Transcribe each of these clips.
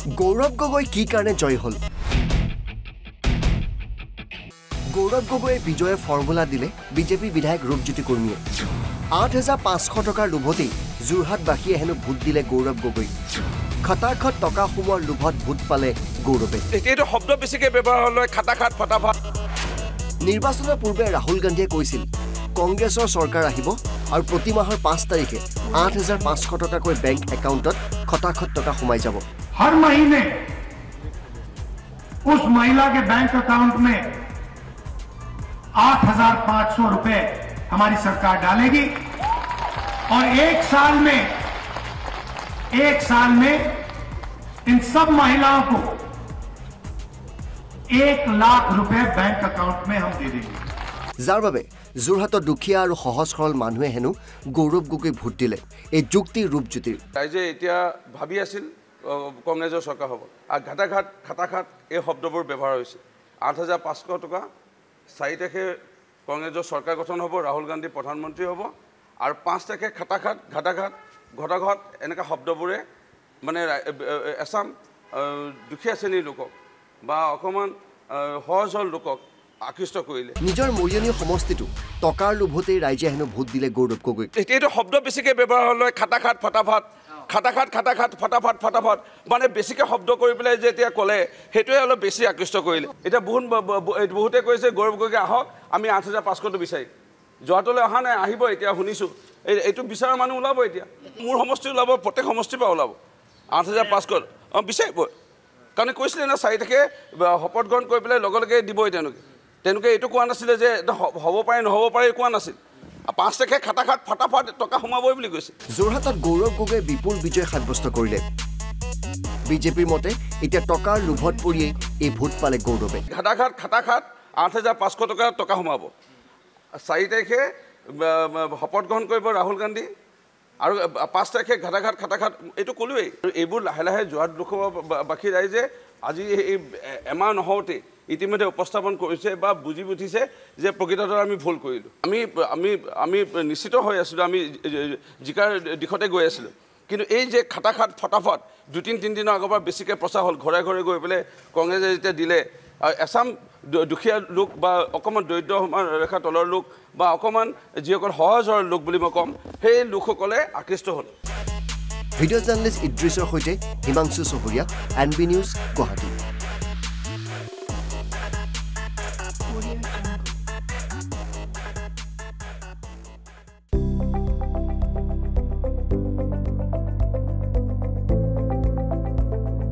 গৌৰৱ গগৈ কি কাৰণে জয় হল গৌৰৱ গগৈয়ে বিজয়ৰ ফৰ্মুলা দিলে বিজেপি বিধায়ক ৰূপজ্যোতি কুৰ্মীয়ে ৮৫০০ টকাৰ লোভতেই যোৰহাটবাসীয়ে হেনো ভোট দিলে গৌৰৱ গগৈ খটাখট টকা সোমোৱাৰ লোভত ভোট পালে গৌৰৱে এইটো শব্দ বেছিকৈ ব্যৱহাৰ হ'ল খটাখট ফটাফট নিৰ্বাচনৰ পূৰ্বে ৰাহুল গান্ধীয়ে কৈছিল কংগ্ৰেছৰ চৰকাৰ আহিব আৰু প্ৰতি মাহৰ 5 তাৰিখে ৮৫০০ টকাকৈ বেংক একাউণ্টত খটাখট টকা সোমাই যাব हर महीने उस महिला के बैंक अकाउंट में 8,500 रुपए हमारी सरकार डालेगी और एक साल में इन सब महिलाओं को 1 लाख रुपए बैंक अकाउंट में हम दे देंगे যাৰ বাবে যোৰহাটৰ দুখীয়া আৰু সহজ সৰল মানুহে হেনো গৌৰৱ গগৈ ভোট দিলে এই যুক্তি ৰূপজ্যোতিৰ ৰাইজে এতিয়া ভাবি আছিল কংগ্ৰেছৰ চৰকাৰ হ'ব আৰু ঘাটাঘাট খাটাঘাট এই শব্দবোৰ ব্যৱহাৰ হৈছে ৮৫০০ টকা 4 তাৰিখে কংগ্ৰেছৰ চৰকাৰ গঠন হ'ব ৰাহুল গান্ধী প্ৰধানমন্ত্ৰী হ'ব আৰু 5 তাৰিখে খাটাঘাট ঘাটাঘাট ঘটাঘাট এনেকুৱা শব্দবোৰে মানে এছাম দুখীয়া শ্ৰেণীৰ লোকক বা অকণমান সহজ সৰল লোকক আকৃষ্ট কৰিলে নিজৰ মৰিয়নী সমষ্টিটো টকাৰ লোভতেই ৰাইজে হেনো ভোট দিলে গৌৰৱ গগৈ এইটো শব্দ বেছিকৈ ব্যৱহাৰ হ'ল খাটাঘাট ফটাফট খটাখট খটাখট ফটাফট ফটাফট মানে বেছিকৈ শব্দ কৰি পেলাই যে এতিয়া ক'লে সেইটোৱে অলপ বেছি আকৃষ্ট কৰিলে এতিয়া বহুতে কৈছে গৌৰৱ গগৈ আহক আমি ৮৫০০টো বিচাৰিম যোৱাটোলৈ অহা নাই আহিব এতিয়া শুনিছোঁ এইটো বিচৰা মানুহ ওলাব এতিয়া মোৰ সমষ্টি ওলাব প্ৰত্যেক সমষ্টিৰ পৰা ওলাব ৮৫০০ বিচাৰিব কাৰণ কৈছিলে না 4 তাৰিখে শপত গ্ৰহণ কৰি পেলাই লগে লগে দিবই তেওঁলোকে এইটো কোৱা নাছিলে যে হ'ব পাৰে নহ'ব পাৰে কোৱা নাছিল 5 তাৰিখে খটাখট ফটাফট টকা সোমাবই বুলি কৈছে যোৰহাটত গৌৰৱ গগৈ বিপুল বিজয় সাব্যস্ত কৰিলে বিজেপিৰ মতে এতিয়া টকাৰ লোভত পৰিয়েই এই ভোট পালে গৌৰৱে ঘাটাঘাট খাটাঘাট ৮৫০০ টকা সোমাব 4 তাৰিখে শপত গ্ৰহণ কৰিব ৰাহুল গান্ধী আৰু 5 তাৰিখে ঘাটাঘাট খাটাঘাট এইটো ক'লোৱেই এইবোৰ লাহে লাহে যোৰহাট লোকসভাবাসী ৰাইজে আজি এই এমাহ নহওঁতে ইতিমধ্যে উপস্থাপন কৰিছে বা বুজি উঠিছে যে প্ৰকৃততে আমি ভুল কৰিলোঁ আমি নিশ্চিত হৈ আছিলোঁ আমি জিকাৰ দিশতে গৈ আছিলোঁ কিন্তু এই যে খটাখট ফটাফট 2-3 দিনৰ আগৰ পৰা বেছিকৈ প্ৰচাৰ হ'ল ঘৰে ঘৰে গৈ পেলাই কংগ্ৰেছে যেতিয়া দিলে এছাম দুখীয়া লোক বা অকণমান দৰিদ্ৰ ৰেখাৰ তলৰ লোক বা অকণমান যিসকল সহজ সৰল লোক বুলি মই ক'ম সেই লোকসকলে আকৃষ্ট হ'ল ভিডিঅ' জাৰ্নেলিষ্ট ইদ্ৰিছৰ সৈতে Himanshu Chahariya NB news Guwahati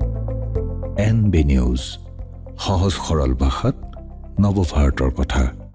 NB news সহজ সৰল ভাষাত নৱভাৰতৰ কথা